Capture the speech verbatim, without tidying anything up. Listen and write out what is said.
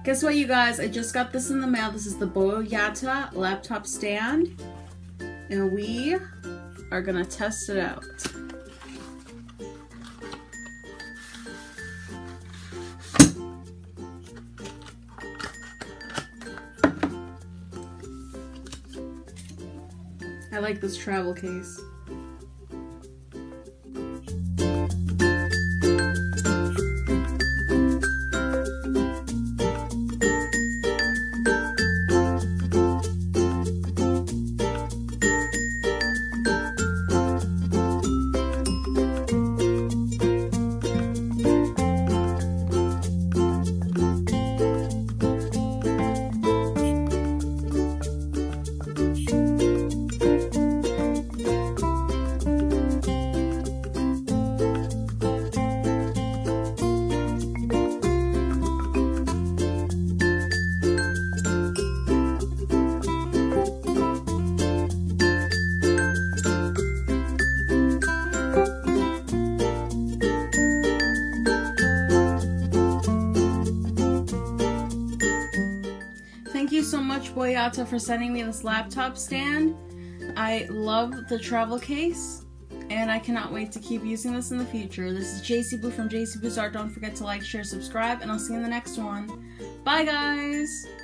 Guess what, you guys? I just got this in the mail. This is the BoYata laptop stand, and we are gonna test it out. I like this travel case. Thank you so much, BoYata, for sending me this laptop stand. I love the travel case, and I cannot wait to keep using this in the future. This is Jacy Boo from Jacy Boo's Art. Don't forget to like, share, subscribe, and I'll see you in the next one. Bye, guys!